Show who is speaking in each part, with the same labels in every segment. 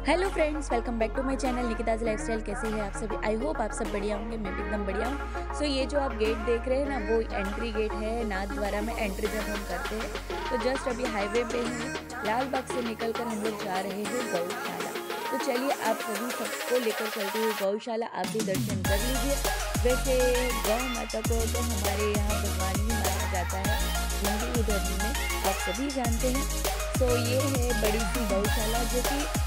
Speaker 1: Hello friends, welcome back to my channel Nikita's lifestyle. कैसे हैं आप सभी? आई होप आप सब बढ़िया होंगे। मैं भी एकदम बढ़िया हूँ। सो ये जो आप गेट देख रहे हैं ना, वो एंट्री गेट है नाथ द्वारा में एंट्री जब हम करते हैं। तो जस्ट अभी हाईवे पे हैं, लाल बाग से निकलकर हम लोग जा रहे हैं गौशाला। तो चलिए आप सभी सबको लेकर चलते हुए गौशाला, आप भी दर्शन कर लीजिए। वैसे गौ माता को तो हमारे यहाँ भगवान ही माना जाता है हिंदू धर्म में, आप सभी जानते हैं। तो ये है बड़ी सी गौशाला जो कि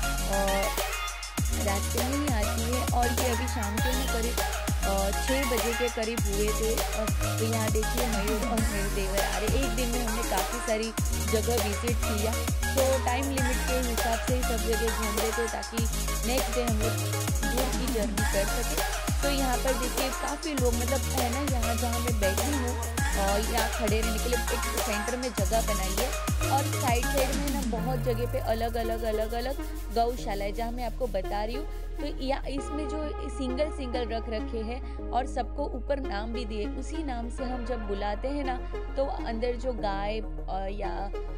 Speaker 1: रास्ते में ही आती है और ये अभी शाम के में करीब 6 बजे के करीब हुए थे। तो यहाँ देखिए मयूर और मयूर देवर आ रहे। एक दिन में हमने काफ़ी सारी जगह विजिट किया, तो टाइम लिमिट के हिसाब से ही सब जगह घूम रहे थे ताकि नेक्स्ट डे हम लोग दूर की जर्नी कर सकें। तो यहाँ पर देखिए काफ़ी लोग, मतलब है ना, यहाँ जहाँ मैं बैठी हूँ और यहाँ खड़े रहने के लिए एक सेंटर में जगह बनाई है और साइड में ना बहुत जगह पे अलग अलग गौशाला है जहाँ मैं आपको बता रही हूँ। तो या इसमें जो सिंगल रख रखे हैं और सबको ऊपर नाम भी दिए, उसी नाम से हम जब बुलाते हैं ना तो अंदर जो गाय या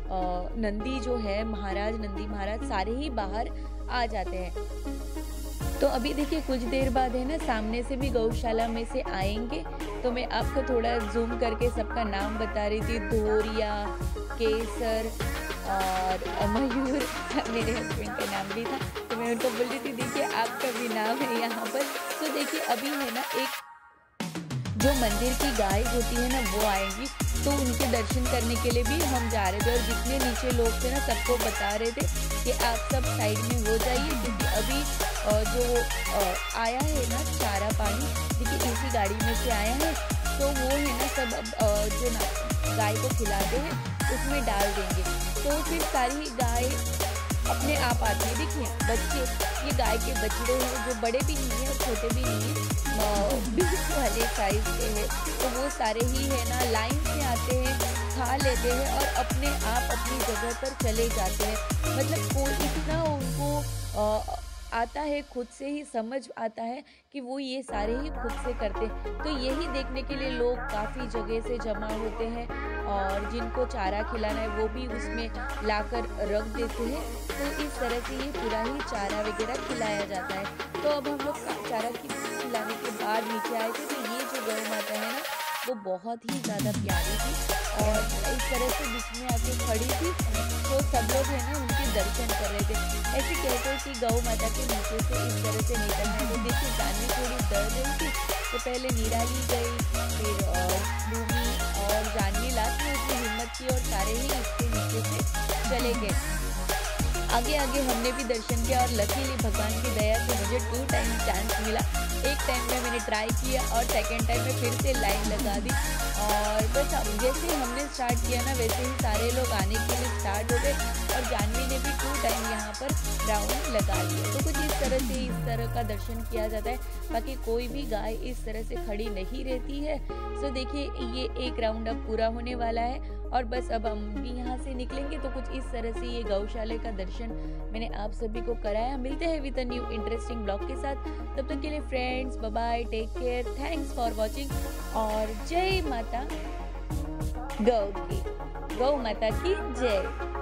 Speaker 1: नंदी जो है, नंदी महाराज सारे ही बाहर आ जाते हैं। तो अभी देखिए कुछ देर बाद है ना, सामने से भी गौशाला में से आएंगे। तो मैं आपको थोड़ा जूम करके सबका नाम बता रही थी। धोरिया, केसर और मयूर मेरे हस्बैंड का नाम भी था। तो मैं उनको बोल रही थी देखिए आपका भी नाम है यहाँ पर। तो देखिए अभी है ना, एक जो मंदिर की गाय होती है ना वो आएंगी, तो उनके दर्शन करने के लिए भी हम जा रहे थे। और जितने नीचे लोग थे ना सबको बता रहे थे कि आप सब साइड में हो जाइए, क्योंकि अभी जो आया है ना चारा पानी, देखिए इसी गाड़ी में से आया है। तो वो है ना सब जो ना गाय को खिलाते हैं उसमें डाल देंगे, तो फिर सारी गाय अपने आप आती है। देखिए बच्चे, ये गाय के बछड़े हैं जो बड़े भी नहीं है और छोटे भी नहीं है, 20 वाले साइज के हैं। तो वो सारे ही है ना लाइन से आते हैं, खा लेते हैं और अपने आप अपनी जगह पर चले जाते हैं। मतलब कोई इतना उनको आता है, खुद से ही समझ आता है कि वो ये सारे ही खुद से करते हैं। तो यही देखने के लिए लोग काफ़ी जगह से जमा होते हैं और जिनको चारा खिलाना है वो भी उसमें लाकर रख देते हैं। तो इस तरह से ये पूरा ही चारा वगैरह खिलाया जाता है। तो अब हम लोग चारा खिलाने के बाद नीचे आए थे। तो ये जो गौ माता है ना वो बहुत ही ज़्यादा प्यारी थी और इस तरह से बीच में आके खड़ी थी। तो सब लोग है ना उनके दर्शन कर रहे थे। ऐसे कहते हैं कि गौ माता के नीचे से इस तरह से निकलना है। तो देखिए जानवी थोड़ी डर रही थी, तो पहले निराली गई, फिर भूमि और जानवी लास्ट में उसने हिम्मत की और सारे ही इसके नीचे से चले गए। आगे हमने भी दर्शन किया और लकीली भगवान की दया से मुझे 2 टाइम चांस मिला। एक टाइम में मैंने ट्राई किया और सेकेंड टाइम में फिर से लाइन लगा दी। और बस जैसे ही हमने स्टार्ट किया ना वैसे ही सारे लोग आने के लिए स्टार्ट हो गए और जानवी ने भी 2 टाइम यहाँ पर राउंड लगा लिया। तो कुछ इस तरह का दर्शन किया जाता है। बाकी कोई भी गाय इस तरह से खड़ी नहीं रहती है। तो देखिए ये एक राउंड अब पूरा होने वाला है और बस अब हम भी यहाँ से निकलेंगे। तो कुछ इस तरह से ये गौशाला का दर्शन मैंने आप सभी को कराया। मिलते हैं with a new interesting blog के साथ। तब तक के लिए friends, bye bye, take care, thanks for watching और जय माता गौ माता की जय।